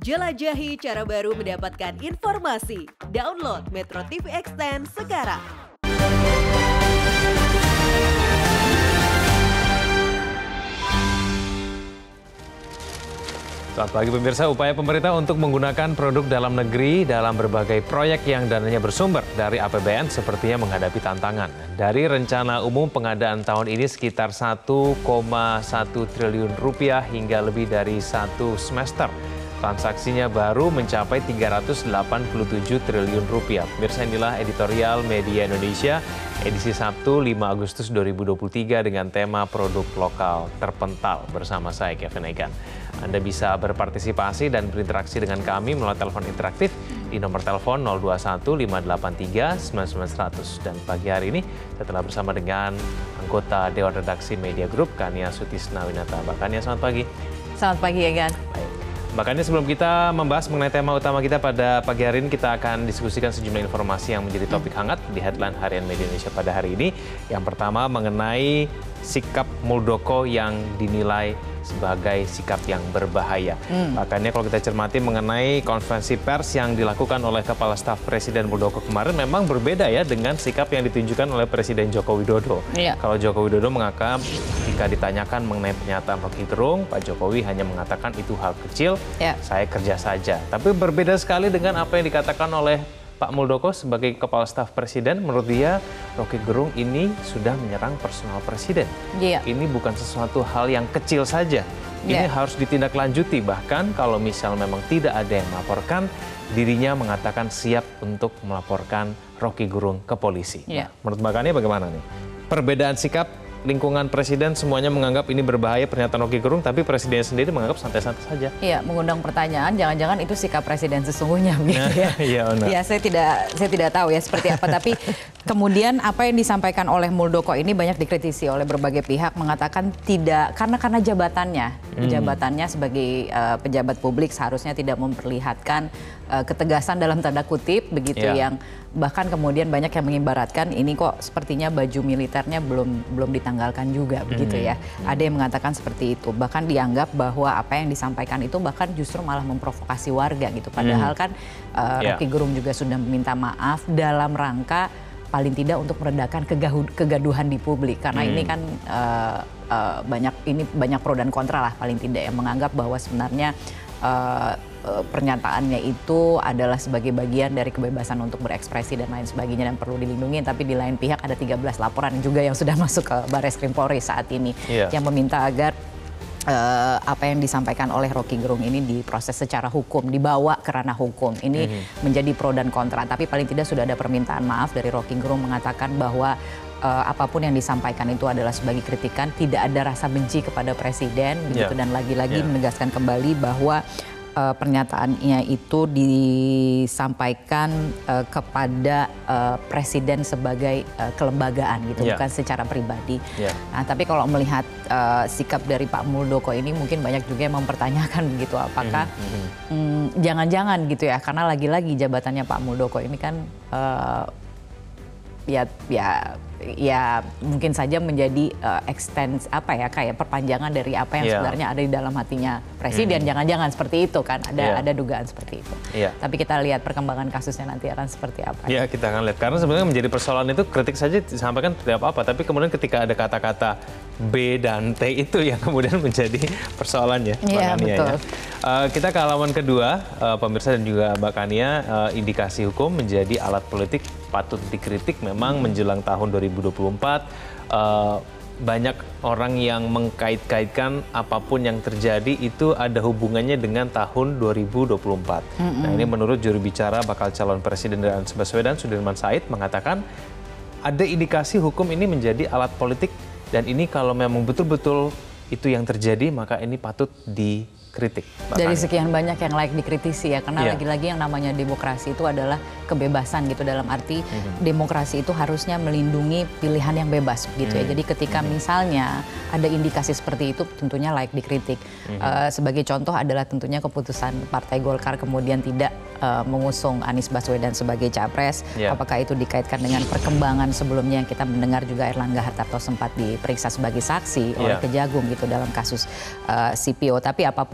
Jelajahi cara baru mendapatkan informasi. Download Metro TV Extend sekarang. Selamat pagi pemirsa, upaya pemerintah untuk menggunakan produk dalam negeri dalam berbagai proyek yang dananya bersumber dari APBN sepertinya menghadapi tantangan. Dari rencana umum pengadaan tahun ini sekitar 1,1 triliun rupiah hingga lebih dari satu semester. Transaksinya baru mencapai 387 triliun rupiah. Pemirsa, inilah editorial Media Indonesia edisi Sabtu 5 Agustus 2023 dengan tema produk lokal terpental bersama saya Kevin Egan. Anda bisa berpartisipasi dan berinteraksi dengan kami melalui telepon interaktif di nomor telepon 021 583 9900. Dan pagi hari ini saya telah bersama dengan anggota Dewan Redaksi Media Group, Kania Sutisna Winata. Mbak Kania, selamat pagi. Selamat pagi, Egan. Mbak Kania, sebelum kita membahas mengenai tema utama kita pada pagi hari ini, kita akan diskusikan sejumlah informasi yang menjadi topik hangat di headline Harian Media Indonesia pada hari ini. Yang pertama mengenai sikap Muldoko yang dinilai sebagai sikap yang berbahaya. Makanya kalau kita cermati mengenai konferensi pers yang dilakukan oleh Kepala Staf Presiden Muldoko kemarin memang berbeda ya dengan sikap yang ditunjukkan oleh Presiden Joko Widodo. Kalau Joko Widodo mengatakan jika ditanyakan mengenai pernyataan Rocky Gerung, Pak Jokowi hanya mengatakan itu hal kecil, saya kerja saja. Tapi berbeda sekali dengan apa yang dikatakan oleh Pak Muldoko sebagai Kepala Staf Presiden. Menurut dia, Rocky Gerung ini sudah menyerang personal Presiden. Ini bukan sesuatu hal yang kecil saja. Ini harus ditindaklanjuti. Bahkan kalau misal memang tidak ada yang melaporkan, dirinya mengatakan siap untuk melaporkan Rocky Gerung ke polisi. Nah, menurut Mbak Kania bagaimana nih? Perbedaan sikap lingkungan Presiden semuanya menganggap ini berbahaya pernyataan Rocky Gerung, tapi Presiden sendiri menganggap santai-santai saja. Iya, mengundang pertanyaan, jangan-jangan itu sikap Presiden sesungguhnya begitu ya. Iya, saya tidak tahu ya seperti apa, tapi kemudian apa yang disampaikan oleh Muldoko ini banyak dikritisi oleh berbagai pihak, mengatakan tidak karena jabatannya sebagai pejabat publik seharusnya tidak memperlihatkan ketegasan dalam tanda kutip begitu, yang bahkan kemudian banyak yang mengibaratkan ini kok sepertinya baju militernya belum ditanggalkan juga begitu ya. Ada yang mengatakan seperti itu. Bahkan dianggap bahwa apa yang disampaikan itu bahkan justru malah memprovokasi warga gitu. Padahal kan Rocky Gerung juga sudah meminta maaf dalam rangka paling tidak untuk meredakan kegaduhan di publik. Karena ini kan banyak pro dan kontra lah paling tidak, yang menganggap bahwa sebenarnya pernyataannya itu adalah sebagai bagian dari kebebasan untuk berekspresi dan lain sebagainya dan perlu dilindungi, tapi di lain pihak ada 13 laporan juga yang sudah masuk ke Barreskrim Polri saat ini yang meminta agar apa yang disampaikan oleh Rocky Gerung ini diproses secara hukum, dibawa ke ranah hukum. Ini menjadi pro dan kontra, tapi paling tidak sudah ada permintaan maaf dari Rocky Gerung mengatakan bahwa apapun yang disampaikan itu adalah sebagai kritikan, tidak ada rasa benci kepada Presiden begitu, dan lagi-lagi menegaskan kembali bahwa pernyataannya itu disampaikan kepada Presiden sebagai kelembagaan gitu, bukan secara pribadi. Nah, tapi kalau melihat sikap dari Pak Muldoko ini mungkin banyak juga yang mempertanyakan begitu, apakah jangan-jangan gitu ya, karena lagi-lagi jabatannya Pak Muldoko ini kan ya mungkin saja menjadi kayak perpanjangan dari apa yang sebenarnya ada di dalam hatinya Presiden. Jangan-jangan seperti itu kan, ada dugaan seperti itu. Tapi kita lihat perkembangan kasusnya nanti akan seperti apa. Ya, kita akan lihat, karena sebenarnya menjadi persoalan itu kritik saja disampaikan tidak apa-apa, tapi kemudian ketika ada kata-kata B dan T itu yang kemudian menjadi persoalannya. Iya, betul. Kita ke halaman kedua, pemirsa dan juga Mbak Kania, indikasi hukum menjadi alat politik patut dikritik. Memang menjelang tahun 2024 banyak orang yang mengkait-kaitkan apapun yang terjadi itu ada hubungannya dengan tahun 2024. Nah, ini menurut juru bicara bakal calon Presiden Anies Baswedan, Sudirman Said, mengatakan ada indikasi hukum ini menjadi alat politik, dan ini kalau memang betul-betul itu yang terjadi maka ini patut dikritik. Dari sekian banyak yang layak dikritisi ya, karena lagi-lagi yang namanya demokrasi itu adalah kebebasan gitu, dalam arti demokrasi itu harusnya melindungi pilihan yang bebas gitu ya. Jadi ketika misalnya ada indikasi seperti itu tentunya layak dikritik. Sebagai contoh adalah tentunya keputusan Partai Golkar kemudian tidak mengusung Anies Baswedan sebagai capres. Apakah itu dikaitkan dengan perkembangan sebelumnya yang kita mendengar juga Erlangga Hartarto sempat diperiksa sebagai saksi oleh Kejagung gitu dalam kasus CPO. Tapi apapun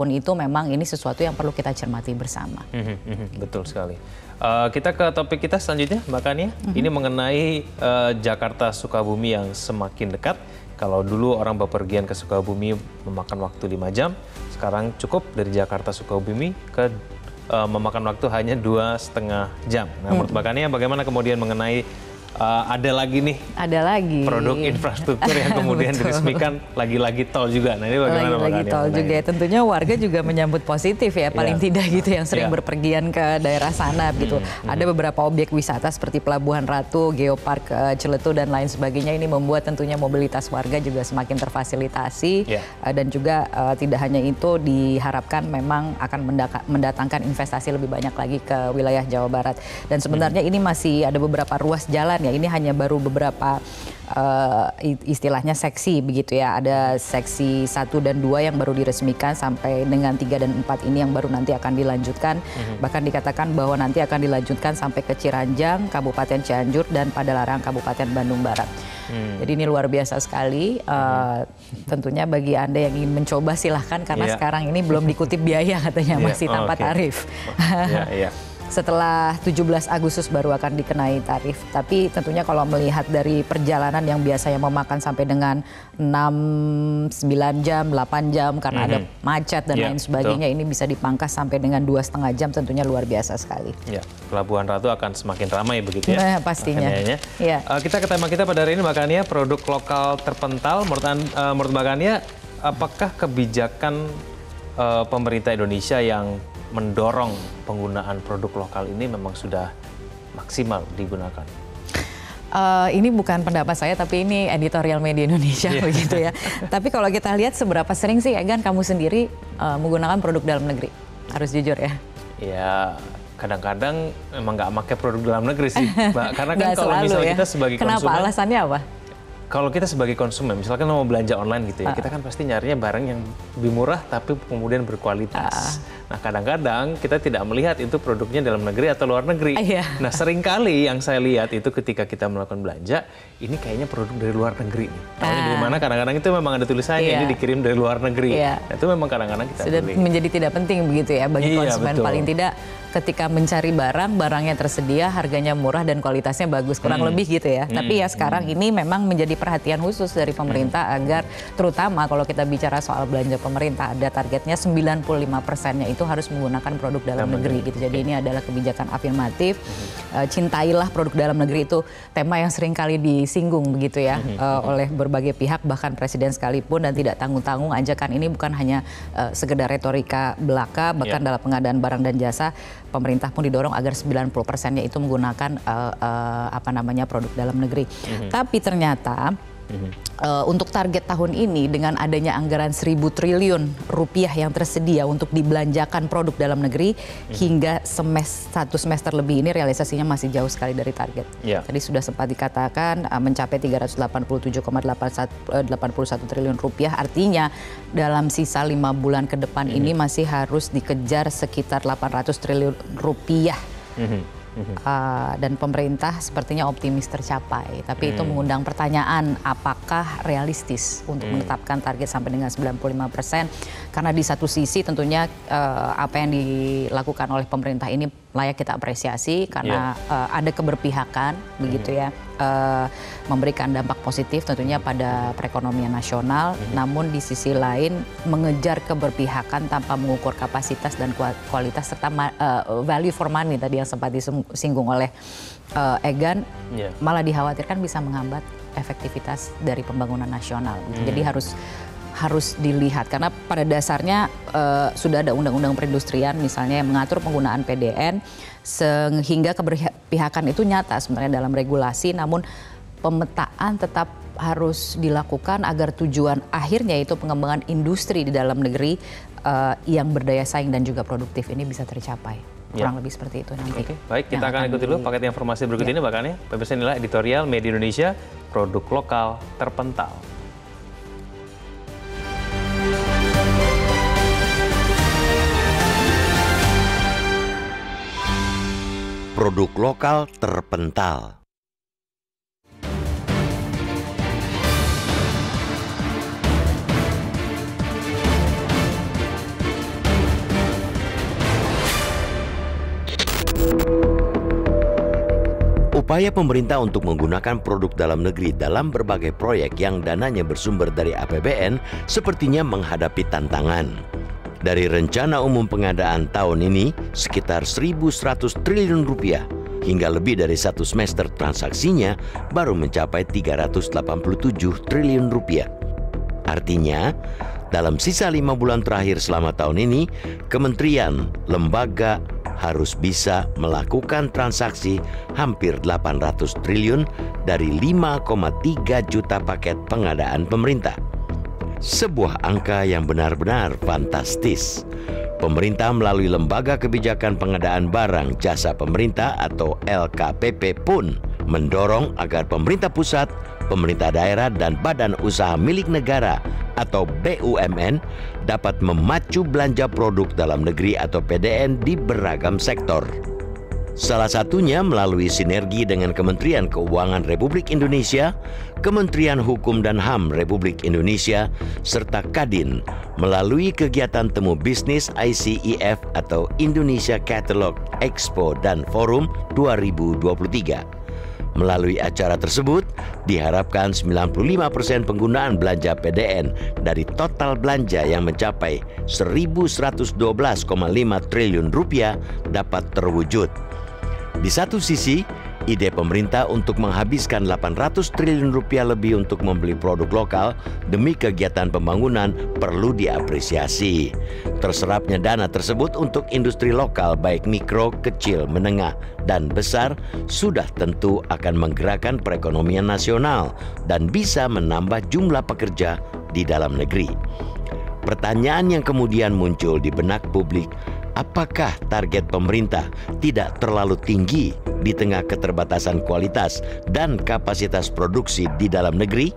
tahun itu memang ini sesuatu yang perlu kita cermati bersama. Betul sekali. Kita ke topik kita selanjutnya, Mbak Kania. Ini mengenai Jakarta Sukabumi yang semakin dekat. Kalau dulu orang bepergian ke Sukabumi memakan waktu 5 jam, sekarang cukup dari Jakarta Sukabumi ke memakan waktu hanya 2,5 jam. Nah, menurut Mbak Kania bagaimana kemudian mengenai ada lagi produk infrastruktur yang kemudian diresmikan, lagi-lagi tol juga. Nah, ini bagaimana lagi tol juga ya. Tentunya warga juga menyambut positif ya, paling tidak gitu, yang sering berpergian ke daerah sana gitu. Ada beberapa objek wisata seperti Pelabuhan Ratu, Geopark Ciletu dan lain sebagainya. Ini membuat tentunya mobilitas warga juga semakin terfasilitasi dan juga tidak hanya itu, diharapkan memang akan mendatangkan investasi lebih banyak lagi ke wilayah Jawa Barat. Dan sebenarnya ini masih ada beberapa ruas jalan ya. Ini hanya baru beberapa istilahnya seksi begitu ya. Ada seksi 1 dan 2 yang baru diresmikan, sampai dengan 3 dan 4 ini yang baru nanti akan dilanjutkan. Bahkan dikatakan bahwa nanti akan dilanjutkan sampai ke Ciranjang, Kabupaten Cianjur, dan Padalarang, Kabupaten Bandung Barat. Jadi ini luar biasa sekali. Tentunya bagi Anda yang ingin mencoba silahkan, karena sekarang ini belum dikutip biaya katanya, masih tanpa tarif. Setelah 17 Agustus baru akan dikenai tarif. Tapi tentunya kalau melihat dari perjalanan yang biasanya memakan sampai dengan 6, 9 jam, 8 jam karena ada macet dan lain sebagainya, ini bisa dipangkas sampai dengan 2,5 jam, tentunya luar biasa sekali. Ya, Pelabuhan Ratu akan semakin ramai begitu ya? Nah, pastinya. Kita ke tema kita pada hari ini, Mbak Kania, produk lokal terpental. Menurut Mbak Kania, apakah kebijakan pemerintah Indonesia yang mendorong penggunaan produk lokal ini memang sudah maksimal digunakan? Ini bukan pendapat saya, tapi ini editorial Media Indonesia begitu ya. Tapi kalau kita lihat seberapa sering sih Egan kamu sendiri menggunakan produk dalam negeri? Harus jujur ya. Ya, kadang-kadang emang nggak pakai produk dalam negeri sih, Mbak. Karena kan kalau misalnya kita sebagai konsumen. Kenapa? Alasannya apa? Kalau kita sebagai konsumen, misalkan mau belanja online gitu ya, kita kan pasti nyarinya barang yang lebih murah tapi kemudian berkualitas. Nah, kadang-kadang kita tidak melihat itu produknya dalam negeri atau luar negeri. Nah, seringkali yang saya lihat itu ketika kita melakukan belanja, ini kayaknya produk dari luar negeri nih. Tahunya dari mana? Kadang-kadang itu memang ada tulisannya ini dikirim dari luar negeri. Nah, itu memang kadang-kadang kita sudah menjadi tidak penting begitu ya bagi konsumen. Paling tidak ketika mencari barangnya tersedia, harganya murah dan kualitasnya bagus, kurang lebih gitu ya. Tapi ya sekarang ini memang menjadi perhatian khusus dari pemerintah agar terutama kalau kita bicara soal belanja pemerintah, ada targetnya 95%-nya itu harus menggunakan produk dalam negeri gitu. Jadi ini adalah kebijakan afirmatif. Cintailah produk dalam negeri, itu tema yang sering kali disinggung begitu ya oleh berbagai pihak, bahkan presiden sekalipun, dan tidak tanggung-tanggung ajakan ini bukan hanya sekedar retorika belaka, bahkan dalam pengadaan barang dan jasa pemerintah pun didorong agar 90%-nya itu menggunakan produk dalam negeri. Tapi ternyata untuk target tahun ini dengan adanya anggaran 1.000 triliun rupiah yang tersedia untuk dibelanjakan produk dalam negeri, hingga satu semester lebih ini realisasinya masih jauh sekali dari target. Tadi sudah sempat dikatakan mencapai 387,81 triliun rupiah, artinya dalam sisa 5 bulan ke depan ini masih harus dikejar sekitar 800 triliun rupiah. Dan pemerintah sepertinya optimis tercapai, tapi itu mengundang pertanyaan apakah realistis untuk menetapkan target sampai dengan 95%, karena di satu sisi tentunya apa yang dilakukan oleh pemerintah ini layak kita apresiasi karena ada keberpihakan begitu ya, memberikan dampak positif tentunya pada perekonomian nasional. Namun di sisi lain mengejar keberpihakan tanpa mengukur kapasitas dan kualitas serta value for money tadi yang sempat disinggung oleh Egan, malah dikhawatirkan bisa menghambat efektivitas dari pembangunan nasional. Jadi harus dilihat, karena pada dasarnya sudah ada undang-undang perindustrian misalnya yang mengatur penggunaan PDN, sehingga keberpihakan itu nyata sebenarnya dalam regulasi, namun pemetaan tetap harus dilakukan agar tujuan akhirnya itu pengembangan industri di dalam negeri yang berdaya saing dan juga produktif ini bisa tercapai. Kurang lebih seperti itu nanti. Baik, kita akan ikuti dulu paket informasi berikut ini Mbak Kania. Pemirsa, inilah editorial Media Indonesia, produk lokal terpental. Produk lokal terpental. Upaya pemerintah untuk menggunakan produk dalam negeri dalam berbagai proyek yang dananya bersumber dari APBN sepertinya menghadapi tantangan. Dari rencana umum pengadaan tahun ini sekitar 1.100 triliun rupiah, hingga lebih dari satu semester transaksinya baru mencapai 387 triliun rupiah. Artinya, dalam sisa 5 bulan terakhir selama tahun ini, kementerian, lembaga harus bisa melakukan transaksi hampir 800 triliun dari 5,3 juta paket pengadaan pemerintah. Sebuah angka yang benar-benar fantastis. Pemerintah melalui Lembaga Kebijakan Pengadaan Barang Jasa Pemerintah atau LKPP pun mendorong agar pemerintah pusat, pemerintah daerah, dan badan usaha milik negara atau BUMN dapat memacu belanja produk dalam negeri atau PDN di beragam sektor. Salah satunya melalui sinergi dengan Kementerian Keuangan Republik Indonesia, Kementerian Hukum dan HAM Republik Indonesia, serta Kadin melalui kegiatan temu bisnis ICEF atau Indonesia Catalog Expo dan Forum 2023. Melalui acara tersebut, diharapkan 95% penggunaan belanja PDN dari total belanja yang mencapai 1.112,5 triliun rupiah dapat terwujud. Di satu sisi, ide pemerintah untuk menghabiskan 800 triliun rupiah lebih untuk membeli produk lokal demi kegiatan pembangunan perlu diapresiasi. Terserapnya dana tersebut untuk industri lokal baik mikro, kecil, menengah, dan besar sudah tentu akan menggerakkan perekonomian nasional dan bisa menambah jumlah pekerja di dalam negeri. Pertanyaan yang kemudian muncul di benak publik, apakah target pemerintah tidak terlalu tinggi di tengah keterbatasan kualitas dan kapasitas produksi di dalam negeri?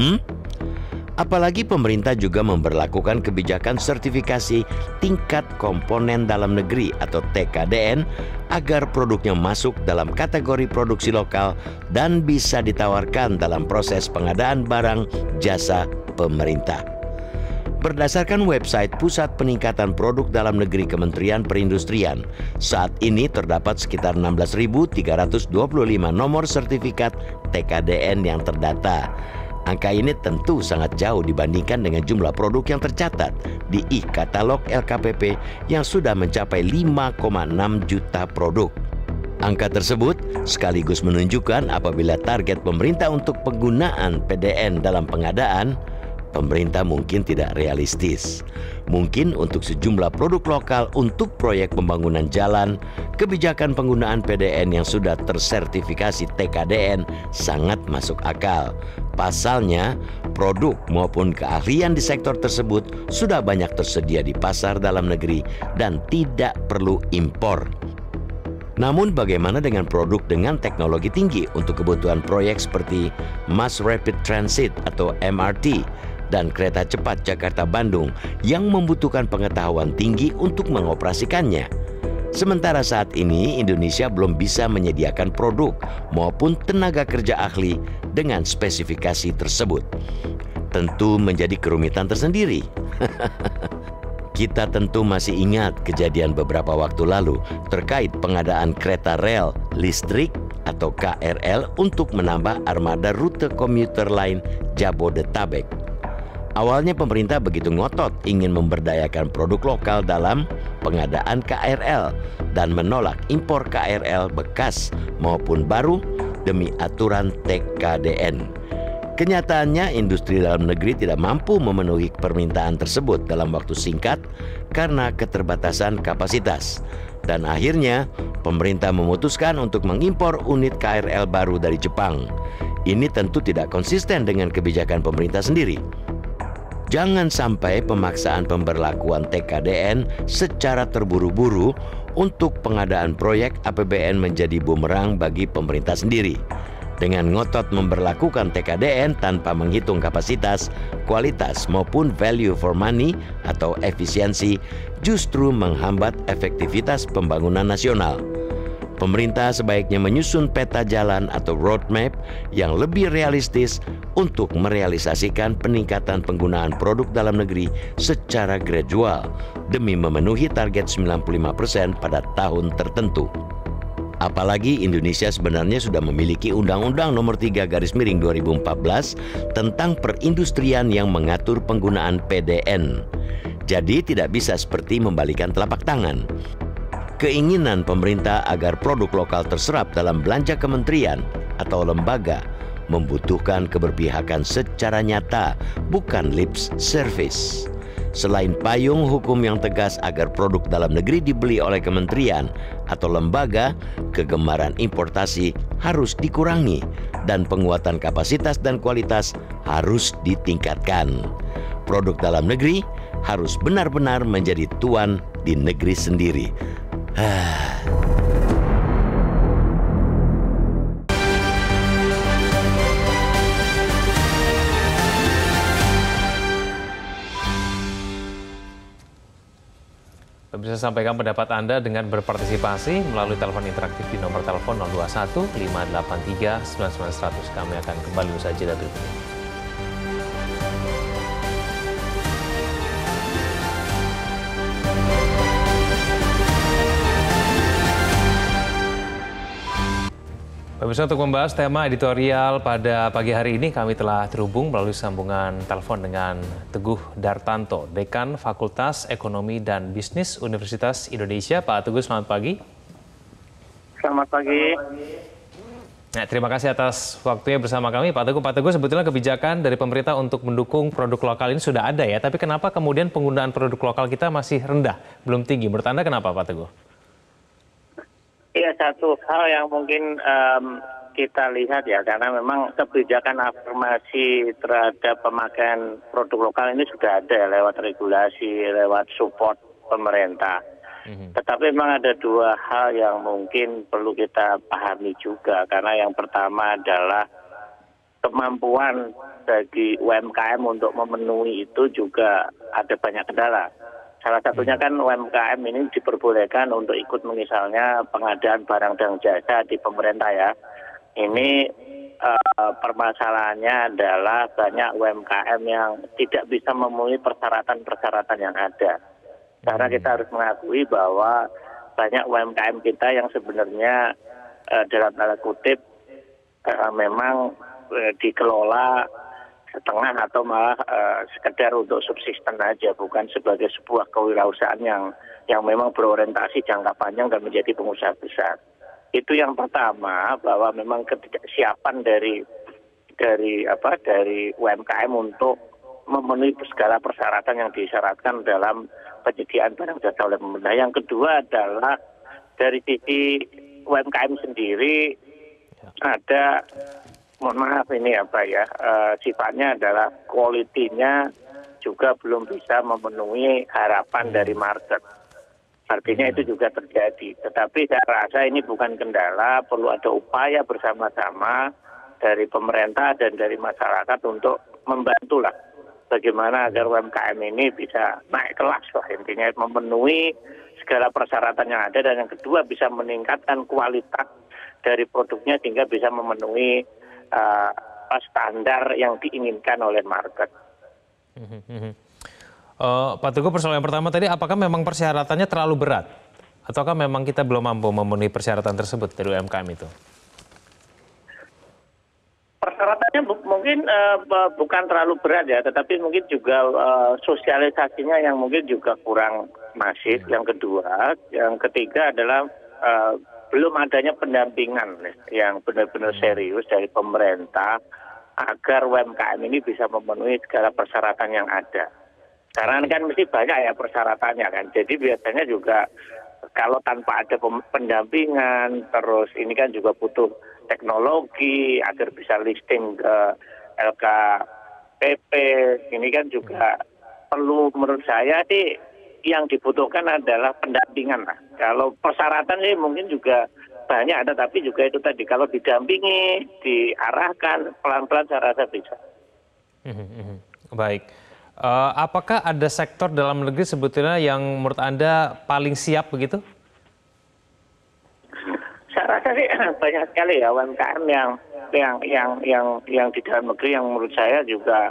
Apalagi pemerintah juga memberlakukan kebijakan sertifikasi tingkat komponen dalam negeri atau TKDN agar produknya masuk dalam kategori produksi lokal dan bisa ditawarkan dalam proses pengadaan barang jasa pemerintah. Berdasarkan website Pusat Peningkatan Produk Dalam Negeri Kementerian Perindustrian, saat ini terdapat sekitar 16.325 nomor sertifikat TKDN yang terdata. Angka ini tentu sangat jauh dibandingkan dengan jumlah produk yang tercatat di e-katalog LKPP yang sudah mencapai 5,6 juta produk. Angka tersebut sekaligus menunjukkan apabila target pemerintah untuk penggunaan PDN dalam pengadaan, pemerintah mungkin tidak realistis. Mungkin untuk sejumlah produk lokal untuk proyek pembangunan jalan, kebijakan penggunaan PDN yang sudah tersertifikasi TKDN sangat masuk akal. Pasalnya, produk maupun keahlian di sektor tersebut sudah banyak tersedia di pasar dalam negeri dan tidak perlu impor. Namun bagaimana dengan produk dengan teknologi tinggi untuk kebutuhan proyek seperti Mass Rapid Transit atau MRT dan kereta cepat Jakarta-Bandung yang membutuhkan pengetahuan tinggi untuk mengoperasikannya? Sementara saat ini Indonesia belum bisa menyediakan produk maupun tenaga kerja ahli dengan spesifikasi tersebut. Tentu menjadi kerumitan tersendiri. Kita tentu masih ingat kejadian beberapa waktu lalu terkait pengadaan kereta rel listrik atau KRL untuk menambah armada rute komuter lain Jabodetabek. Awalnya pemerintah begitu ngotot ingin memberdayakan produk lokal dalam pengadaan KRL dan menolak impor KRL bekas maupun baru demi aturan TKDN. Kenyataannya industri dalam negeri tidak mampu memenuhi permintaan tersebut dalam waktu singkat karena keterbatasan kapasitas. Dan akhirnya pemerintah memutuskan untuk mengimpor unit KRL baru dari Jepang. Ini tentu tidak konsisten dengan kebijakan pemerintah sendiri. Jangan sampai pemaksaan pemberlakuan TKDN secara terburu-buru untuk pengadaan proyek APBN menjadi bumerang bagi pemerintah sendiri. Dengan ngotot memberlakukan TKDN tanpa menghitung kapasitas, kualitas maupun value for money atau efisiensi justru menghambat efektivitas pembangunan nasional. Pemerintah sebaiknya menyusun peta jalan atau roadmap yang lebih realistis untuk merealisasikan peningkatan penggunaan produk dalam negeri secara gradual demi memenuhi target 95% pada tahun tertentu. Apalagi Indonesia sebenarnya sudah memiliki Undang-Undang Nomor 3/2014 tentang perindustrian yang mengatur penggunaan PDN. Jadi tidak bisa seperti membalikan telapak tangan. Keinginan pemerintah agar produk lokal terserap dalam belanja kementerian atau lembaga membutuhkan keberpihakan secara nyata, bukan lip service. Selain payung hukum yang tegas agar produk dalam negeri dibeli oleh kementerian atau lembaga, kegemaran importasi harus dikurangi dan penguatan kapasitas dan kualitas harus ditingkatkan. Produk dalam negeri harus benar-benar menjadi tuan di negeri sendiri. Bisa sampaikan pendapat Anda dengan berpartisipasi melalui telepon interaktif di nomor telepon 021 583 9900. Kami akan kembali usai jeda berikut ini. Pemirsa, untuk membahas tema editorial pada pagi hari ini, kami telah terhubung melalui sambungan telepon dengan Teguh Dartanto, Dekan Fakultas Ekonomi dan Bisnis Universitas Indonesia. Pak Teguh, selamat pagi. Selamat pagi. Nah, terima kasih atas waktunya bersama kami, Pak Teguh. Pak Teguh, sebetulnya kebijakan dari pemerintah untuk mendukung produk lokal ini sudah ada ya, tapi kenapa kemudian penggunaan produk lokal kita masih rendah, belum tinggi? Menurut Anda kenapa, Pak Teguh? Iya, satu hal yang mungkin kita lihat ya, karena memang kebijakan afirmasi terhadap pemakaian produk lokal ini sudah ada lewat regulasi, lewat support pemerintah. Tetapi memang ada dua hal yang mungkin perlu kita pahami juga, karena yang pertama adalah kemampuan bagi UMKM untuk memenuhi itu juga ada banyak kendala. Salah satunya kan UMKM ini diperbolehkan untuk ikut misalnya pengadaan barang dan jasa di pemerintah ya. Ini permasalahannya adalah banyak UMKM yang tidak bisa memenuhi persyaratan-persyaratan yang ada. Karena kita harus mengakui bahwa banyak UMKM kita yang sebenarnya dalam tanda kutip memang dikelola setengah atau malah sekedar untuk subsisten aja, bukan sebagai sebuah kewirausahaan yang memang berorientasi jangka panjang dan menjadi pengusaha besar. Itu yang pertama, bahwa memang ketidaksiapan dari UMKM untuk memenuhi segala persyaratan yang disyaratkan dalam penyediaan barang jasa oleh pemerintah. Yang kedua adalah dari sisi UMKM sendiri ada, mohon maaf ini sifatnya adalah kualitinya juga belum bisa memenuhi harapan dari market. Artinya itu juga terjadi. Tetapi saya rasa ini bukan kendala, perlu ada upaya bersama-sama dari pemerintah dan dari masyarakat untuk membantulah bagaimana agar UMKM ini bisa naik kelas lah, intinya memenuhi segala persyaratan yang ada, dan yang kedua bisa meningkatkan kualitas dari produknya sehingga bisa memenuhi standar yang diinginkan oleh market. Pak Teguh, persoalan yang pertama tadi, apakah memang persyaratannya terlalu berat? Ataukah memang kita belum mampu memenuhi persyaratan tersebut dari UMKM itu? Persyaratannya mungkin bukan terlalu berat ya, tetapi mungkin juga sosialisasinya yang mungkin juga kurang masif. Yang kedua, yang ketiga adalah belum adanya pendampingan yang benar-benar serius dari pemerintah agar UMKM ini bisa memenuhi segala persyaratan yang ada. Karena kan mesti banyak ya persyaratannya kan. Jadi biasanya juga kalau tanpa ada pendampingan, terus ini kan juga butuh teknologi agar bisa listing ke LKPP. Ini kan juga perlu, menurut saya sih yang dibutuhkan adalah pendampingan lah. Kalau persyaratan sih mungkin juga banyak, tetapi juga itu tadi kalau didampingi, diarahkan pelan-pelan saya rasa bisa. Baik. Apakah ada sektor dalam negeri sebetulnya yang menurut Anda paling siap begitu? Saya rasa sih banyak sekali ya UMKM yang di dalam negeri yang menurut saya juga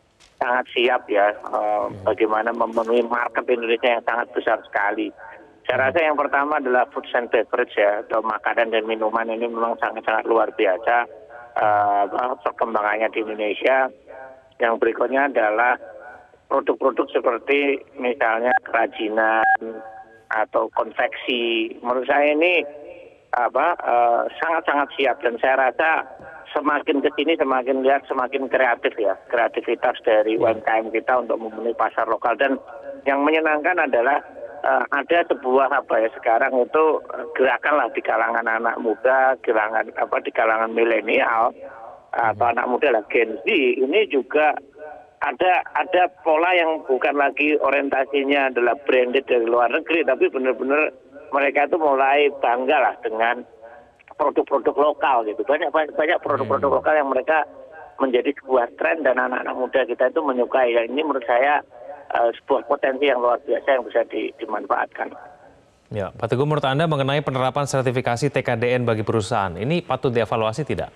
sangat siap ya, bagaimana memenuhi market Indonesia yang sangat besar sekali. Saya Saya rasa yang pertama adalah food and beverage ya, atau makanan dan minuman ini memang sangat-sangat luar biasa perkembangannya di Indonesia. Yang berikutnya adalah produk-produk seperti misalnya kerajinan atau konveksi. Menurut saya ini sangat-sangat siap, dan saya rasa semakin ke sini semakin lihat semakin kreatif ya, kreativitas dari UMKM kita untuk memenuhi pasar lokal. Dan yang menyenangkan adalah ada sebuah sekarang itu gerakan lah di kalangan anak muda, di kalangan milenial atau anak muda lah, Gen Z, ini juga ada pola yang bukan lagi orientasinya adalah branded dari luar negeri, tapi benar-benar mereka itu mulai bangga lah dengan produk-produk lokal gitu. Banyak produk-produk lokal yang mereka menjadi sebuah tren, dan anak-anak muda kita itu menyukai. Ya, ini menurut saya sebuah potensi yang luar biasa yang bisa dimanfaatkan. Ya, Pak Teguh, menurut Anda mengenai penerapan sertifikasi TKDN bagi perusahaan, ini patut dievaluasi tidak?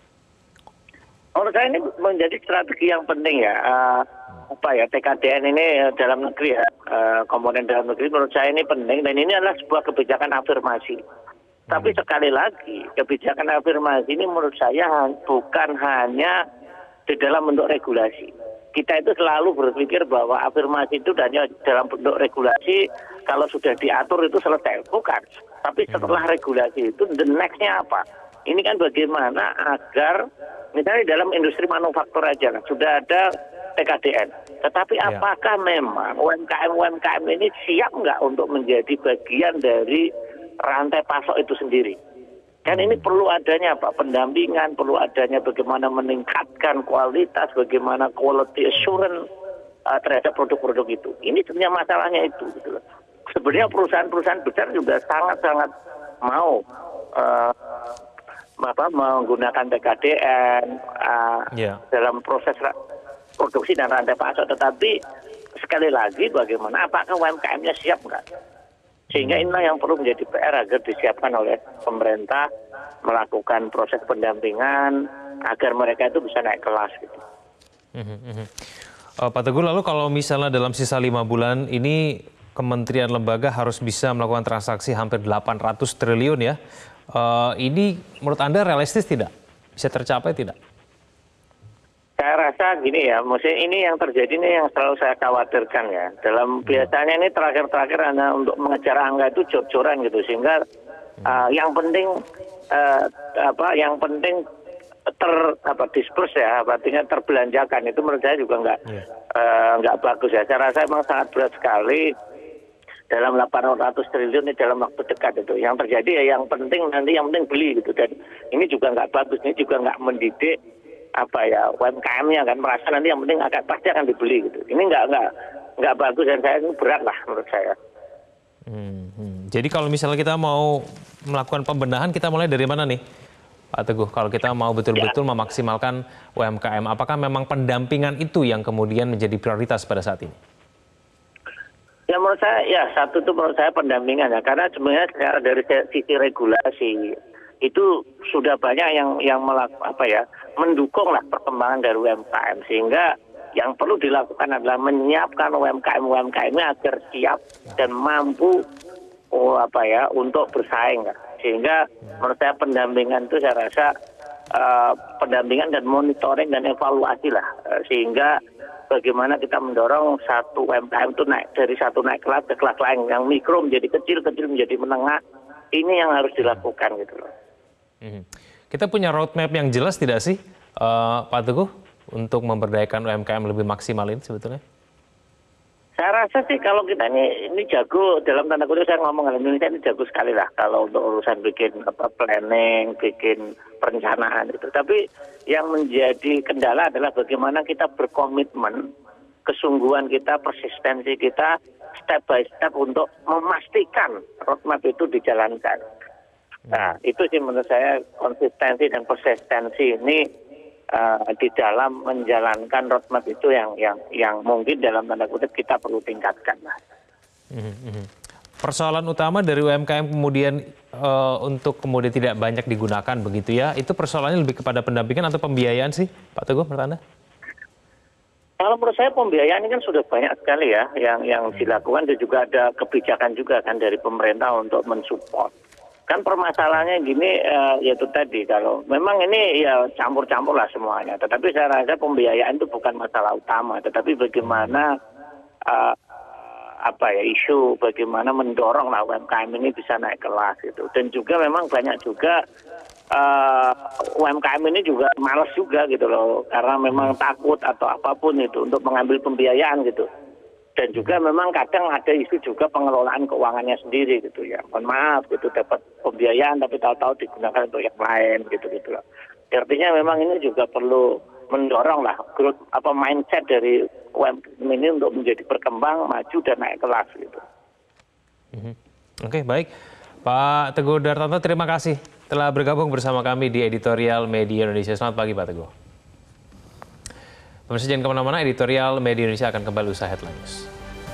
Menurut saya ini menjadi strategi yang penting ya. TKDN ini dalam negeri ya, komponen dalam negeri menurut saya ini penting, dan ini adalah sebuah kebijakan afirmasi. Tapi sekali lagi, kebijakan afirmasi ini menurut saya bukan hanya di dalam bentuk regulasi. Kita itu selalu berpikir bahwa afirmasi itu hanya dalam bentuk regulasi, kalau sudah diatur itu selesai. Bukan. Tapi setelah regulasi itu, the next-nya apa? Ini kan bagaimana agar, misalnya dalam industri manufaktur aja lah, sudah ada TKDN. Tetapi apakah memang UMKM ini siap nggak untuk menjadi bagian dari rantai pasok itu sendiri? Kan ini perlu adanya pendampingan, perlu adanya bagaimana meningkatkan kualitas, bagaimana quality assurance terhadap produk-produk itu. Ini sebenarnya masalahnya itu. Gitu. Sebenarnya perusahaan-perusahaan besar juga sangat-sangat mau menggunakan TKDN dalam proses produksi dan rantai pasok. Tetapi sekali lagi bagaimana, apakah UMKM-nya siap nggak? Sehingga inilah yang perlu menjadi PR agar disiapkan oleh pemerintah, melakukan proses pendampingan agar mereka itu bisa naik kelas gitu. Pak Teguh, lalu kalau misalnya dalam sisa 5 bulan ini kementerian lembaga harus bisa melakukan transaksi hampir 800 triliun ya, ini menurut Anda realistis tidak? Bisa tercapai tidak? Saya rasa gini ya, maksudnya ini yang terjadi ini yang selalu saya khawatirkan ya. Biasanya ini terakhir-terakhir hanya untuk mengejar angka itu jor-joran gitu, sehingga yang penting disperse ya, artinya terbelanjakan, itu menurut saya juga nggak bagus ya. Saya rasa memang sangat berat sekali dalam 800 triliun ini dalam waktu dekat itu. Yang terjadi ya yang penting beli gitu, dan ini juga nggak bagus, ini juga nggak mendidik UMKM-nya kan, merasa nanti yang penting pasti akan dibeli gitu. Ini nggak bagus, dan saya itu berat lah menurut saya. Jadi kalau misalnya kita mau melakukan pembenahan, kita mulai dari mana nih, Pak Teguh? Kalau kita mau betul-betul memaksimalkan UMKM, apakah memang pendampingan itu yang kemudian menjadi prioritas pada saat ini? Ya menurut saya, ya satu itu menurut saya pendampingan ya, karena sebenarnya secara dari sisi regulasi itu sudah banyak yang mendukung lah perkembangan dari UMKM, sehingga yang perlu dilakukan adalah menyiapkan UMKM-nya agar siap dan mampu untuk bersaing lah. Sehingga menurut saya pendampingan itu saya rasa pendampingan dan monitoring dan evaluasi lah, sehingga bagaimana kita mendorong satu UMKM itu naik kelas ke kelas lain, yang mikro menjadi kecil menjadi menengah. Ini yang harus dilakukan gitu loh. Kita punya roadmap yang jelas tidak sih, Pak Teguh, untuk memberdayakan UMKM lebih maksimal ini sebetulnya? Saya rasa sih kalau kita ini jago, dalam tanda kutip saya ngomong, Indonesia ini jago sekali lah kalau untuk urusan bikin planning, bikin perencanaan itu. Tapi yang menjadi kendala adalah bagaimana kita berkomitmen, kesungguhan kita, persistensi kita, step by step untuk memastikan roadmap itu dijalankan. Nah, itu sih menurut saya konsistensi dan persistensi ini di dalam menjalankan roadmap itu yang mungkin dalam tanda kutip kita perlu tingkatkan. Persoalan utama dari UMKM kemudian untuk kemudian tidak banyak digunakan begitu ya, itu persoalannya lebih kepada pendampingan atau pembiayaan sih, Pak Teguh, menurut Anda? Kalau menurut saya pembiayaan ini kan sudah banyak sekali ya yang dilakukan, dan juga ada kebijakan juga kan dari pemerintah untuk mensupport. Kan permasalahannya gini, yaitu tadi kalau memang ini ya campur-campur lah semuanya. Tetapi saya rasa pembiayaan itu bukan masalah utama, tetapi bagaimana isu bagaimana mendorong lah UMKM ini bisa naik kelas gitu. Dan juga memang banyak juga UMKM ini juga malas juga gitu loh, karena memang takut atau apapun itu untuk mengambil pembiayaan gitu. Dan juga memang kadang ada isu juga pengelolaan keuangannya sendiri gitu ya. Mohon maaf gitu, dapat pembiayaan tapi tahu-tahu digunakan untuk yang lain gitu loh. Artinya memang ini juga perlu mendorong lah growth mindset dari UMKM ini untuk menjadi berkembang, maju dan naik kelas gitu. Oke, baik. Pak Teguh Dartanto, terima kasih telah bergabung bersama kami di Editorial Media Indonesia. Selamat pagi, Pak Teguh. Pemirsa, jangan kemana-mana, Editorial Media Indonesia akan kembali usai Headline News.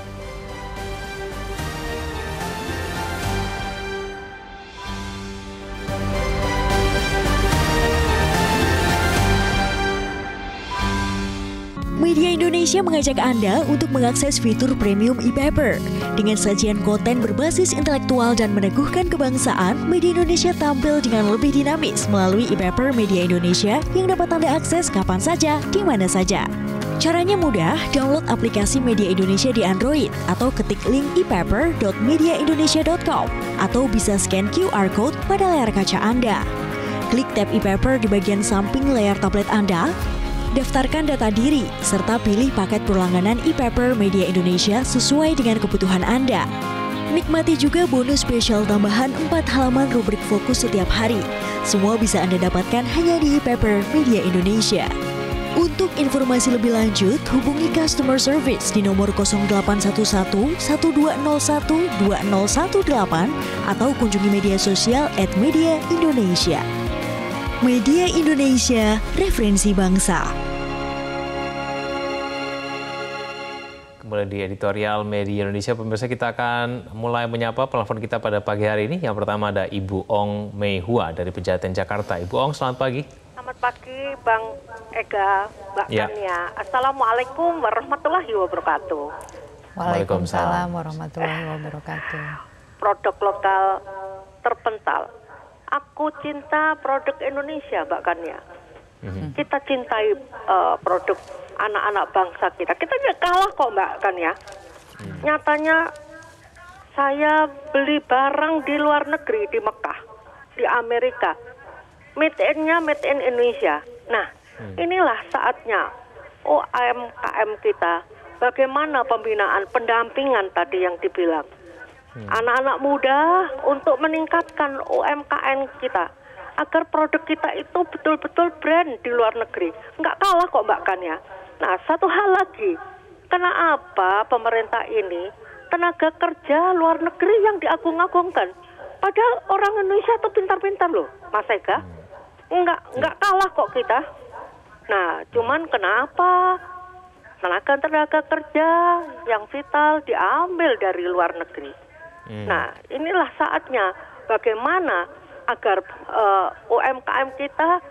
Media Indonesia mengajak Anda untuk mengakses fitur premium e-paper. Dengan sajian konten berbasis intelektual dan meneguhkan kebangsaan, Media Indonesia tampil dengan lebih dinamis melalui e-paper Media Indonesia yang dapat Anda akses kapan saja, di mana saja. Caranya mudah, download aplikasi Media Indonesia di Android atau ketik link e-paper.mediaindonesia.com atau bisa scan QR Code pada layar kaca Anda. Klik tab e-paper di bagian samping layar tablet Anda, daftarkan data diri, serta pilih paket perlangganan e-paper Media Indonesia sesuai dengan kebutuhan Anda. Nikmati juga bonus spesial tambahan 4 halaman rubrik fokus setiap hari. Semua bisa Anda dapatkan hanya di e-paper Media Indonesia. Untuk informasi lebih lanjut, hubungi customer service di nomor 0811 1201 2018 atau kunjungi media sosial @Media Indonesia. Media Indonesia, referensi bangsa. Kembali di Editorial Media Indonesia, pemirsa, kita akan mulai menyapa penelpon kita pada pagi hari ini. Yang pertama ada Ibu Ong Mei Hua dari Pejaten, Jakarta. Ibu Ong, selamat pagi. Selamat pagi, Bang Ega, Mbak Kania. Assalamualaikum warahmatullahi wabarakatuh. Waalaikumsalam warahmatullahi wabarakatuh. Produk lokal terpental. Aku cinta produk Indonesia, Mbak Kania. Kita cintai produk anak-anak bangsa kita. Kita tidak kalah kok, Mbak Kania. Nyatanya saya beli barang di luar negeri, di Mekah, di Amerika. Made in Indonesia. Nah, inilah saatnya UMKM kita. Bagaimana pembinaan, pendampingan tadi yang dibilang. Anak-anak muda untuk meningkatkan UMKM kita agar produk kita itu betul-betul brand di luar negeri. Nggak kalah kok, Mbak Kania. Nah, satu hal lagi, kenapa pemerintah ini tenaga kerja luar negeri yang diagung-agungkan? Padahal orang Indonesia itu pintar-pintar loh, Mas Ega. Nggak kalah kok kita. Nah, cuman kenapa tenaga kerja yang vital diambil dari luar negeri? Nah, inilah saatnya bagaimana agar UMKM kita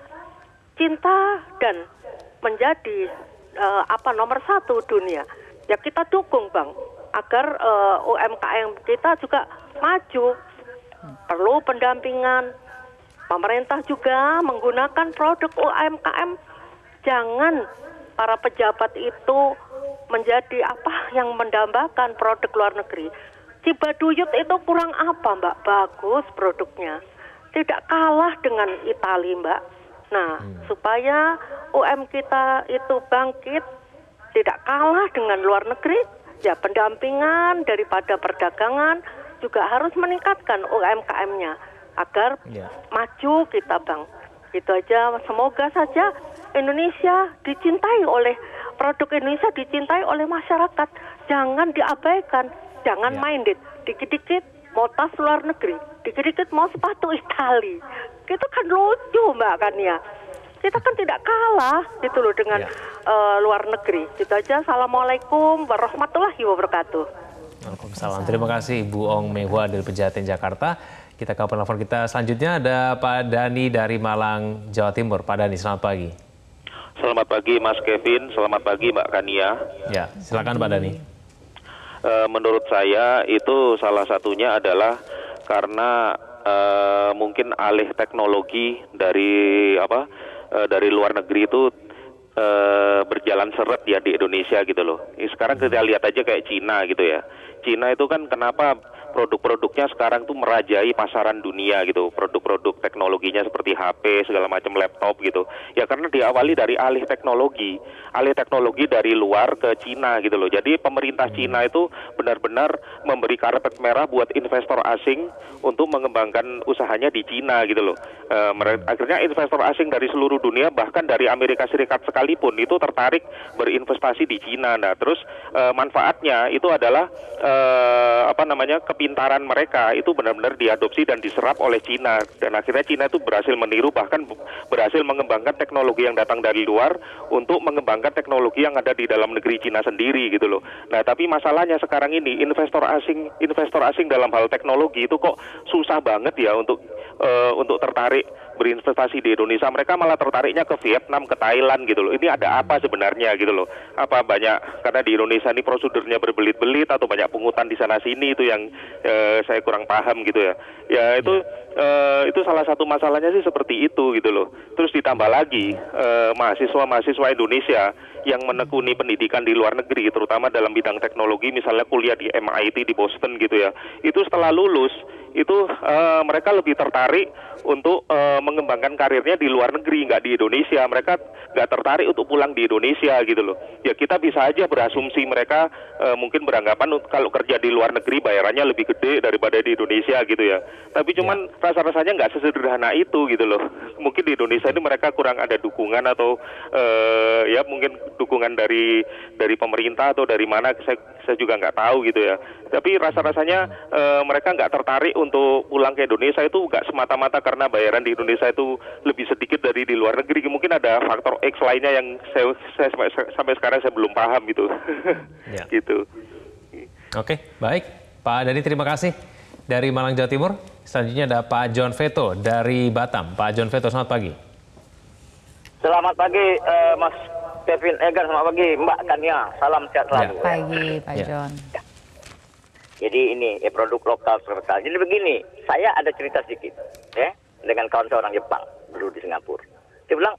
cinta dan menjadi nomor 1 dunia. Ya kita dukung, Bang, agar UMKM kita juga maju. Perlu pendampingan. Pemerintah juga menggunakan produk UMKM. Jangan para pejabat itu menjadi yang mendambakan produk luar negeri. Cibaduyut itu kurang apa, Mbak? Bagus produknya. Tidak kalah dengan Italia, Mbak. Nah, supaya UM kita itu bangkit, tidak kalah dengan luar negeri, ya pendampingan daripada perdagangan juga harus meningkatkan UMKM-nya agar maju kita, Bang. Gitu aja. Semoga saja Indonesia dicintai oleh produk Indonesia dicintai oleh masyarakat. Jangan diabaikan. Jangan minded, dikit-dikit mau tas luar negeri, dikit-dikit mau sepatu Itali. Itu kan lucu, Mbak Kania. Kita kan tidak kalah gitu loh dengan luar negeri. Gitu aja. Assalamualaikum warahmatullahi wabarakatuh. Waalaikumsalam. Terima kasih Ibu Ong Mei Hua dari Pejaten, Jakarta. Kita ke penelpon kita selanjutnya, ada Pak Dani dari Malang, Jawa Timur. Pak Dani, selamat pagi. Selamat pagi Mas Kevin, selamat pagi Mbak Kania. Ya, silakan Pak Dhani. Menurut saya itu salah satunya adalah karena mungkin alih teknologi dari luar negeri itu berjalan seret ya di Indonesia gitu loh. Sekarang kita lihat aja kayak Cina gitu ya. Cina itu kan kenapa produk-produknya sekarang tuh merajai pasaran dunia gitu, produk-produk teknologinya seperti HP, segala macam laptop gitu. Ya karena diawali dari alih teknologi dari luar ke Cina gitu loh. Jadi pemerintah Cina itu benar-benar memberi karpet merah buat investor asing untuk mengembangkan usahanya di Cina gitu loh. Akhirnya investor asing dari seluruh dunia, bahkan dari Amerika Serikat sekalipun itu tertarik berinvestasi di Cina. Nah, terus manfaatnya itu adalah kepintaran mereka itu benar-benar diadopsi dan diserap oleh Cina, dan akhirnya Cina itu berhasil meniru, bahkan berhasil mengembangkan teknologi yang datang dari luar untuk mengembangkan teknologi yang ada di dalam negeri Cina sendiri gitu loh. Nah, tapi masalahnya sekarang ini investor asing dalam hal teknologi itu kok susah banget ya untuk tertarik berinvestasi di Indonesia. Mereka malah tertariknya ke Vietnam, ke Thailand gitu loh. Ini ada apa sebenarnya gitu loh? Apa banyak karena di Indonesia ini prosedurnya berbelit-belit atau banyak pungutan di sana sini, itu yang saya kurang paham gitu ya. Ya itu salah satu masalahnya sih seperti itu gitu loh. Terus ditambah lagi mahasiswa Indonesia yang menekuni pendidikan di luar negeri, terutama dalam bidang teknologi, misalnya kuliah di MIT di Boston gitu ya. Itu setelah lulus itu mereka lebih tertarik untuk mengembangkan karirnya di luar negeri, nggak di Indonesia. Mereka nggak tertarik untuk pulang di Indonesia gitu loh. Ya kita bisa aja berasumsi mereka mungkin beranggapan kalau kerja di luar negeri bayarannya lebih gede daripada di Indonesia gitu ya. Tapi cuman rasa-rasanya nggak sesederhana itu gitu loh. Mungkin di Indonesia ini mereka kurang ada dukungan atau ya mungkin dukungan dari pemerintah atau dari mana, saya juga nggak tahu gitu ya. Tapi rasa-rasanya mereka nggak tertarik untuk pulang ke Indonesia itu nggak semata-mata karena bayaran di Indonesia itu lebih sedikit dari di luar negeri. Mungkin ada faktor X lainnya yang saya sampai sekarang saya belum paham gitu. Ya. Gitu. Oke, baik. Pak Dhani, terima kasih. Dari Malang, Jawa Timur. Selanjutnya ada Pak John Veto dari Batam. Pak John Veto, selamat pagi. Selamat pagi Mas Kevin Egan, selamat pagi Mbak Kania. Salam sehat selalu. Ya. Pagi Pak John. Ya. Jadi ini produk lokal terkenal. Jadi begini, saya ada cerita sedikit ya dengan kawan saya orang Jepang dulu di Singapura. Dia bilang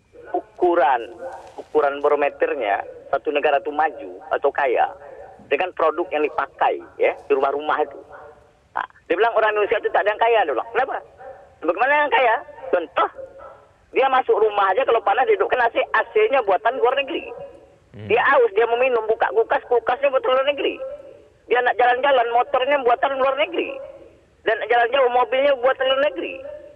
ukuran barometernya satu negara itu maju atau kaya dengan produk yang dipakai ya di rumah-rumah itu. Nah, dia bilang orang Indonesia itu tak ada yang kaya. Dia bilang, kenapa? Bagaimana yang kaya? Contoh, dia masuk rumah aja kalau panas dihidupkan AC-nya buatan luar negeri. Dia aus, dia meminum, buka kulkasnya buatan luar negeri. Dia nak jalan-jalan, motornya buatan luar negeri. Dan jalan jauh, mobilnya buatan luar negeri.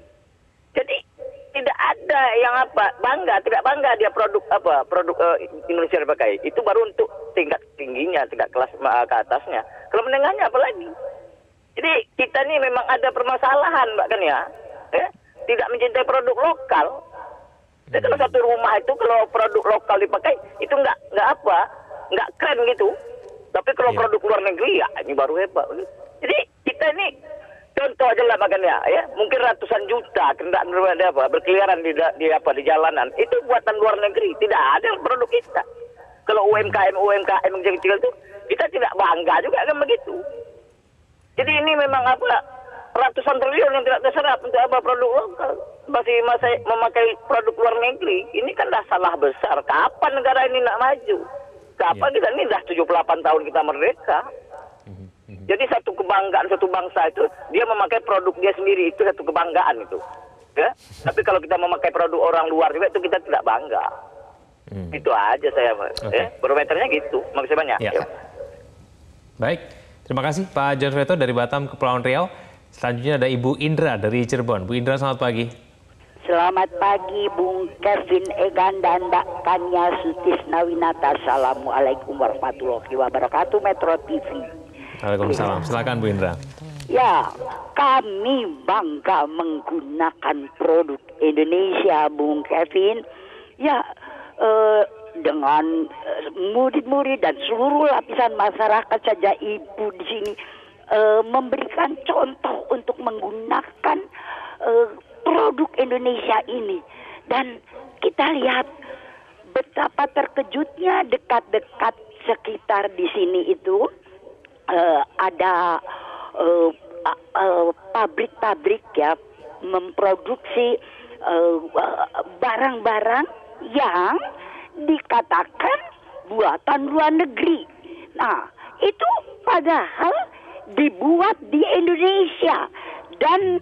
Jadi tidak ada yang tidak bangga dia produk Indonesia dipakai. Itu baru untuk tingkat tingginya, tingkat kelas ke atasnya. Kalau menengahnya apalagi. Jadi kita ini memang ada permasalahan Mbak kan ya. Tidak mencintai produk lokal. Jadi kalau satu rumah itu kalau produk lokal dipakai itu nggak keren gitu. Tapi kalau produk luar negeri ya ini baru hebat. Jadi kita ini contoh aja lah makanya ya, mungkin ratusan juta kendaraan berkeliaran di jalanan itu buatan luar negeri, tidak ada produk kita. Kalau UMKM yang kecil-kecil itu kita tidak bangga juga kan begitu. Jadi ini memang ratusan triliun yang tidak terserap untuk produk lokal, masih memakai produk luar negeri. Ini kan dah salah besar. Kapan negara ini nak maju? Kapan kita ini dah 78 tahun kita merdeka. Jadi satu kebanggaan satu bangsa itu dia memakai produk dia sendiri, itu satu kebanggaan itu. Ya? Tapi kalau kita memakai produk orang luar juga itu kita tidak bangga. Itu aja saya. Barometernya gitu. Makasih banyak. Ya. Baik. Terima kasih Pak John Veto dari Batam, Kepulauan Riau. Selanjutnya ada Ibu Indra dari Cirebon. Bu Indra, selamat pagi. Selamat pagi Bung Kevin Egan dan Mbak Kania Sutisnawinata. Assalamualaikum warahmatullahi wabarakatuh, Metro TV. Waalaikumsalam. Silakan Bu Indra. Ya, kami bangga menggunakan produk Indonesia, Bung Kevin. Ya, dengan murid-murid dan seluruh lapisan masyarakat saja Ibu di sini memberikan contoh untuk menggunakan produk Indonesia ini. Dan kita lihat betapa terkejutnya dekat-dekat sekitar di sini itu ada pabrik-pabrik ya memproduksi barang-barang yang dikatakan buatan luar negeri. Nah, itu padahal dibuat di Indonesia dan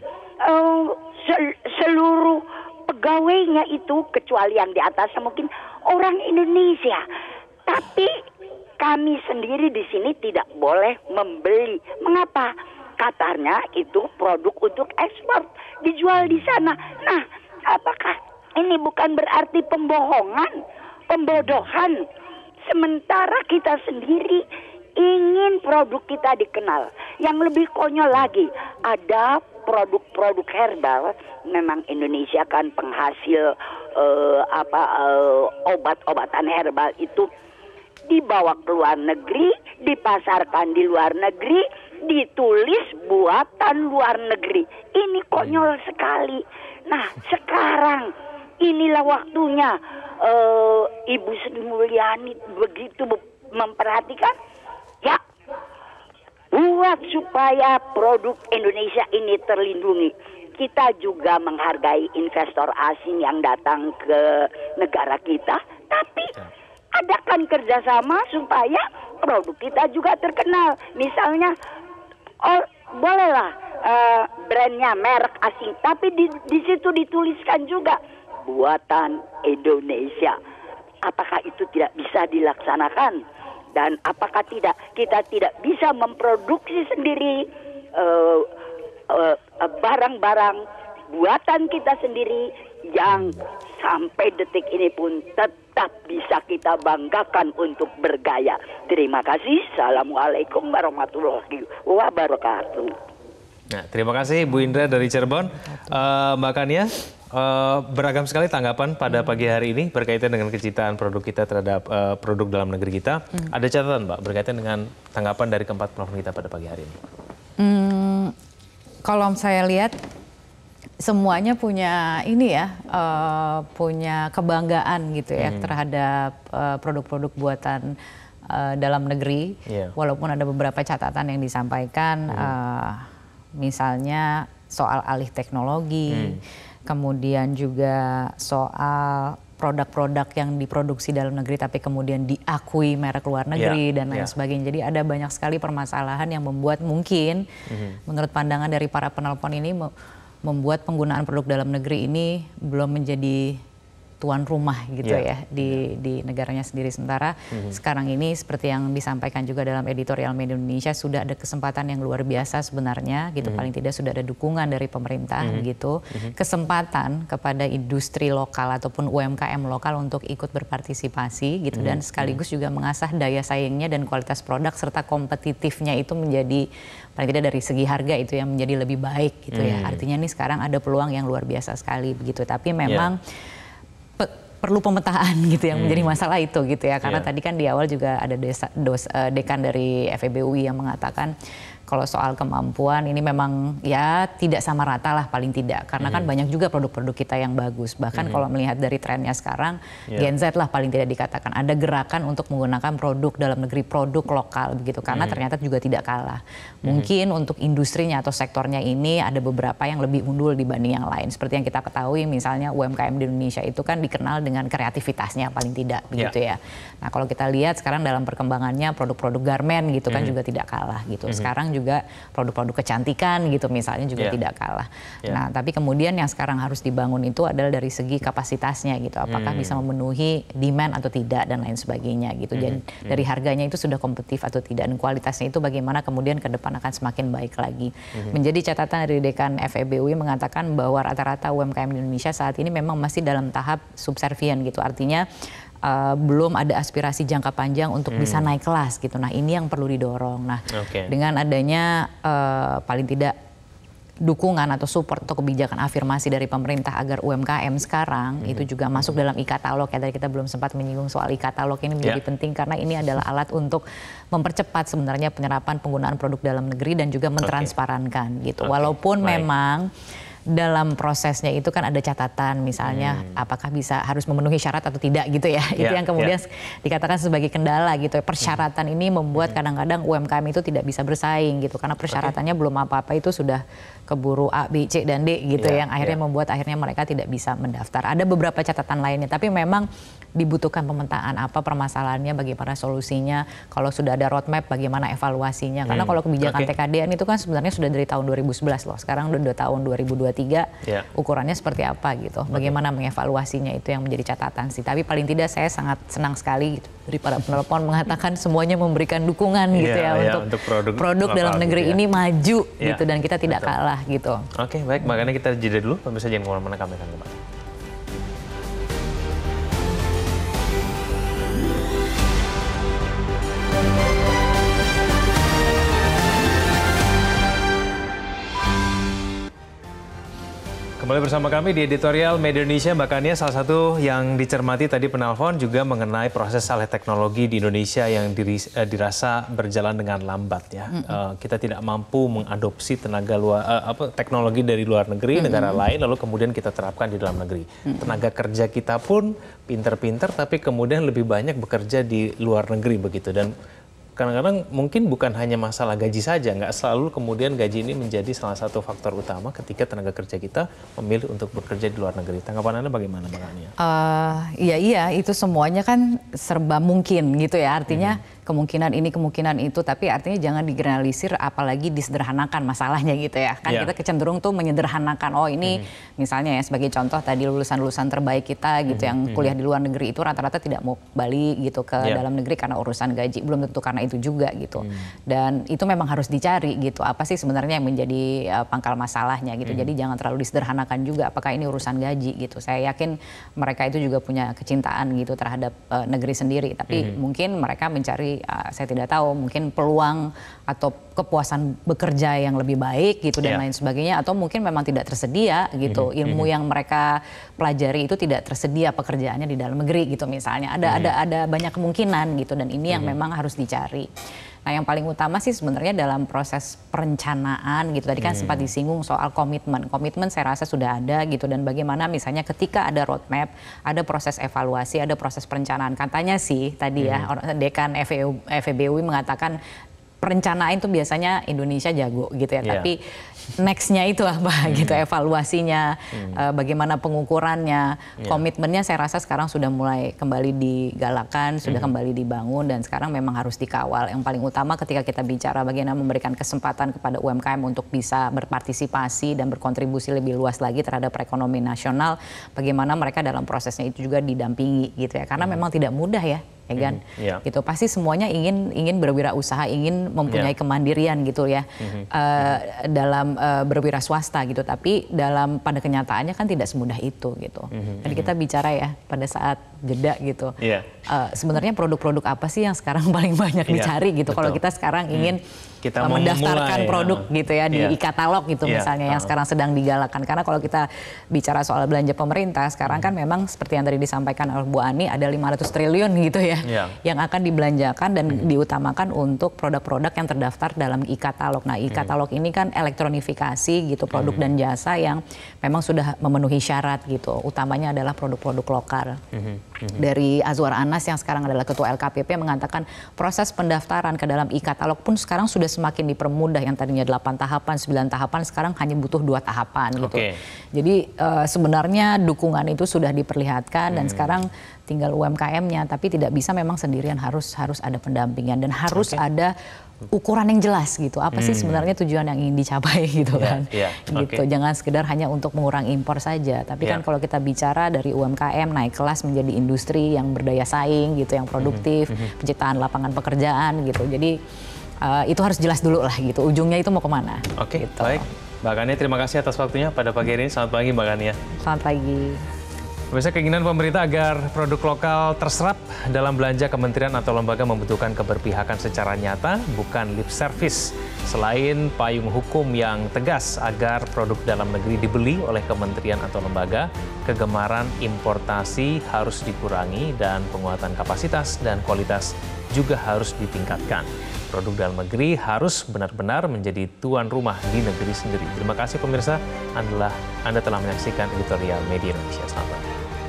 seluruh pegawainya itu kecuali yang di atas mungkin orang Indonesia. Tapi kami sendiri di sini tidak boleh membeli. Mengapa? Katanya itu produk untuk ekspor, dijual di sana. Nah, apakah ini bukan berarti pembohongan, pembodohan? Sementara kita sendiri ingin produk kita dikenal. Yang lebih konyol lagi, ada produk-produk herbal. Memang Indonesia kan penghasil obat-obatan herbal itu dibawa ke luar negeri, dipasarkan di luar negeri, ditulis buatan luar negeri. Ini konyol sekali. Nah, sekarang inilah waktunya Ibu Sri Mulyani begitu memperhatikan, ya, buat supaya produk Indonesia ini terlindungi. Kita juga menghargai investor asing yang datang ke negara kita, tapi adakan kerjasama supaya produk kita juga terkenal. Misalnya, bolehlah brandnya merek asing, tapi di situ dituliskan juga buatan Indonesia. Apakah itu tidak bisa dilaksanakan? Dan apakah kita tidak bisa memproduksi sendiri barang-barang buatan kita sendiri yang sampai detik ini pun tetap bisa kita banggakan untuk bergaya. Terima kasih. Assalamualaikum warahmatullahi wabarakatuh. Nah, terima kasih Bu Indra dari Cirebon. Mbak Kania, beragam sekali tanggapan pada pagi hari ini berkaitan dengan kecintaan produk kita terhadap produk dalam negeri kita. Ada catatan, Mbak, berkaitan dengan tanggapan dari keempat penelpon kita pada pagi hari ini? Kalau saya lihat semuanya punya ini ya, punya kebanggaan gitu ya terhadap produk-produk buatan dalam negeri. Walaupun ada beberapa catatan yang disampaikan, misalnya soal alih teknologi, kemudian juga soal produk-produk yang diproduksi dalam negeri tapi kemudian diakui merek luar negeri dan lain sebagainya. Jadi ada banyak sekali permasalahan yang membuat mungkin menurut pandangan dari para penelpon ini membuat penggunaan produk dalam negeri ini belum menjadi tuan rumah gitu ya di negaranya sendiri. Sementara sekarang ini seperti yang disampaikan juga dalam editorial Media Indonesia sudah ada kesempatan yang luar biasa sebenarnya gitu, paling tidak sudah ada dukungan dari pemerintah gitu, kesempatan kepada industri lokal ataupun UMKM lokal untuk ikut berpartisipasi gitu dan sekaligus juga mengasah daya saingnya dan kualitas produk serta kompetitifnya itu menjadi paling tidak dari segi harga itu yang menjadi lebih baik gitu ya. Artinya nih sekarang ada peluang yang luar biasa sekali begitu, tapi memang perlu pemetaan gitu yang menjadi masalah itu gitu ya, karena tadi kan di awal juga ada dekan dari FEB UI yang mengatakan kalau soal kemampuan ini memang ya tidak sama rata lah paling tidak, karena kan banyak juga produk-produk kita yang bagus, bahkan kalau melihat dari trennya sekarang Gen Z lah paling tidak dikatakan ada gerakan untuk menggunakan produk dalam negeri, produk lokal begitu, karena ternyata juga tidak kalah. Mungkin untuk industrinya atau sektornya ini ada beberapa yang lebih unggul dibanding yang lain, seperti yang kita ketahui misalnya UMKM di Indonesia itu kan dikenal dengan kreativitasnya paling tidak begitu ya. Nah kalau kita lihat sekarang dalam perkembangannya produk-produk garmen gitu kan juga tidak kalah gitu. Sekarang juga produk-produk kecantikan gitu misalnya juga tidak kalah. Nah tapi kemudian yang sekarang harus dibangun itu adalah dari segi kapasitasnya gitu, apakah bisa memenuhi demand atau tidak dan lain sebagainya gitu. Dan dari harganya itu sudah kompetitif atau tidak, dan kualitasnya itu bagaimana kemudian ke depan akan semakin baik lagi. Menjadi catatan dari dekan FEB UI mengatakan bahwa rata-rata UMKM di Indonesia saat ini memang masih dalam tahap subservient gitu, artinya belum ada aspirasi jangka panjang untuk bisa naik kelas gitu. Nah ini yang perlu didorong. Nah dengan adanya paling tidak dukungan atau support atau kebijakan afirmasi dari pemerintah agar UMKM sekarang itu juga masuk dalam e-katalog ya, tadi kita belum sempat menyinggung soal e-katalog ini menjadi penting karena ini adalah alat untuk mempercepat sebenarnya penyerapan penggunaan produk dalam negeri dan juga mentransparankan gitu. Walaupun memang dalam prosesnya itu kan ada catatan, misalnya apakah harus memenuhi syarat atau tidak gitu ya. Itu yang kemudian dikatakan sebagai kendala gitu. Persyaratan ini membuat kadang-kadang UMKM itu tidak bisa bersaing gitu, karena persyaratannya belum apa-apa itu sudah keburu A, B, C, dan D gitu yang akhirnya membuat mereka tidak bisa mendaftar. Ada beberapa catatan lainnya, tapi memang dibutuhkan pemetaan apa permasalahannya, bagaimana solusinya, kalau sudah ada roadmap bagaimana evaluasinya. Karena kalau kebijakan TKDN itu kan sebenarnya sudah dari tahun 2011 loh, sekarang udah tahun 2023, ukurannya seperti apa gitu, bagaimana mengevaluasinya, itu yang menjadi catatan sih. Tapi paling tidak saya sangat senang sekali gitu, dari para penelpon mengatakan semuanya memberikan dukungan gitu untuk produk dalam negeri ini maju gitu, dan kita tidak kalah gitu. Oke, baik, makanya kita jeda dulu, pemirsa jangan kemana-mana, kami akan kembali. Kembali bersama kami di editorial Media Indonesia. Mbak Kania, salah satu yang dicermati tadi penelpon juga mengenai proses alih teknologi di Indonesia yang dirasa berjalan dengan lambat ya. Kita tidak mampu mengadopsi teknologi dari luar negeri, negara lain, lalu kemudian kita terapkan di dalam negeri. Tenaga kerja kita pun pinter-pinter, tapi kemudian lebih banyak bekerja di luar negeri begitu. Dan kadang-kadang mungkin bukan hanya masalah gaji saja, nggak selalu kemudian gaji ini menjadi salah satu faktor utama ketika tenaga kerja kita memilih untuk bekerja di luar negeri. Tanggapan Anda bagaimana, Mbak Ania? Iya, itu semuanya kan serba mungkin gitu ya, artinya kemungkinan ini, kemungkinan itu, tapi artinya jangan digeneralisir, apalagi disederhanakan masalahnya gitu ya. Kan kita kecenderung tuh menyederhanakan, oh ini misalnya ya sebagai contoh tadi lulusan-lulusan terbaik kita gitu yang kuliah di luar negeri itu rata-rata tidak mau balik gitu ke dalam negeri karena urusan gaji, belum tentu karena itu juga gitu. Dan itu memang harus dicari gitu, apa sih sebenarnya yang menjadi pangkal masalahnya gitu. Jadi jangan terlalu disederhanakan juga, apakah ini urusan gaji gitu. Saya yakin mereka itu juga punya kecintaan gitu terhadap negeri sendiri, tapi mungkin mereka mencari saya tidak tahu, mungkin peluang atau kepuasan bekerja yang lebih baik gitu dan lain sebagainya, atau mungkin memang tidak tersedia gitu ilmu yang mereka pelajari itu tidak tersedia pekerjaannya di dalam negeri gitu misalnya. Ada banyak kemungkinan gitu, dan ini yang memang harus dicari. Nah, yang paling utama sih sebenarnya dalam proses perencanaan gitu. Tadi kan sempat disinggung soal komitmen. Komitmen saya rasa sudah ada gitu, dan bagaimana misalnya ketika ada roadmap, ada proses evaluasi, ada proses perencanaan. Katanya sih tadi ya, Dekan FEBUI mengatakan perencanaan itu biasanya Indonesia jago gitu ya, tapi next-nya itu apa gitu, evaluasinya, bagaimana pengukurannya, komitmennya saya rasa sekarang sudah mulai kembali digalakkan, sudah kembali dibangun, dan sekarang memang harus dikawal. Yang paling utama ketika kita bicara bagaimana memberikan kesempatan kepada UMKM untuk bisa berpartisipasi dan berkontribusi lebih luas lagi terhadap perekonomian nasional, bagaimana mereka dalam prosesnya itu juga didampingi gitu ya, karena memang tidak mudah ya kan, gitu. Pasti semuanya ingin berwirausaha, ingin mempunyai kemandirian gitu ya, dalam berwira swasta gitu. Tapi pada kenyataannya kan tidak semudah itu gitu. Jadi kita bicara ya pada saat jeda gitu. Sebenarnya produk-produk apa sih yang sekarang paling banyak dicari gitu? Kalau kita sekarang ingin kita mendaftarkan produk gitu ya di e-katalog gitu misalnya yang sekarang sedang digalakkan. Karena kalau kita bicara soal belanja pemerintah sekarang kan memang seperti yang tadi disampaikan oleh Bu Ani, ada 500 triliun gitu ya yang akan dibelanjakan dan diutamakan untuk produk-produk yang terdaftar dalam e-katalog. Nah, e-katalog ini kan elektronifikasi gitu produk dan jasa yang memang sudah memenuhi syarat gitu. Utamanya adalah produk-produk lokal. Dari Azwar Anas yang sekarang adalah Ketua LKPP mengatakan proses pendaftaran ke dalam e-katalog pun sekarang sudah semakin dipermudah, yang tadinya 8 tahapan, 9 tahapan sekarang hanya butuh 2 tahapan gitu. Jadi sebenarnya dukungan itu sudah diperlihatkan dan sekarang tinggal UMKM-nya, tapi tidak bisa memang sendirian, harus ada pendampingan dan harus ada ukuran yang jelas gitu. Apa sih sebenarnya tujuan yang ingin dicapai gitu kan. Gitu. Jangan sekedar hanya untuk mengurangi impor saja, tapi kan kalau kita bicara dari UMKM naik kelas menjadi industri yang berdaya saing gitu, yang produktif, penciptaan lapangan pekerjaan gitu. Jadi itu harus jelas dulu lah gitu, ujungnya itu mau kemana. Gitu. Baik. Mbak Kania, terima kasih atas waktunya pada pagi ini. Selamat pagi Mbak Kania. Selamat pagi. Pemirsa, keinginan pemerintah agar produk lokal terserap dalam belanja kementerian atau lembaga membutuhkan keberpihakan secara nyata, bukan lip service. Selain payung hukum yang tegas agar produk dalam negeri dibeli oleh kementerian atau lembaga, kegemaran importasi harus dikurangi dan penguatan kapasitas dan kualitas juga harus ditingkatkan. Produk dalam negeri harus benar-benar menjadi tuan rumah di negeri sendiri. Terima kasih pemirsa, Anda telah menyaksikan editorial Media Indonesia. Selamat pagi.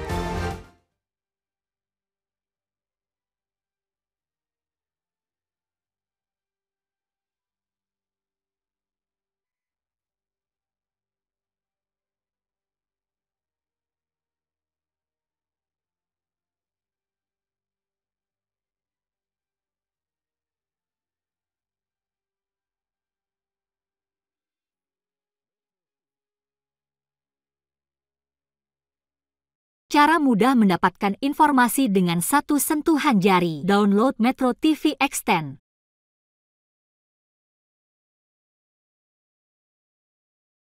Cara mudah mendapatkan informasi dengan satu sentuhan jari. Download Metro TV Extend.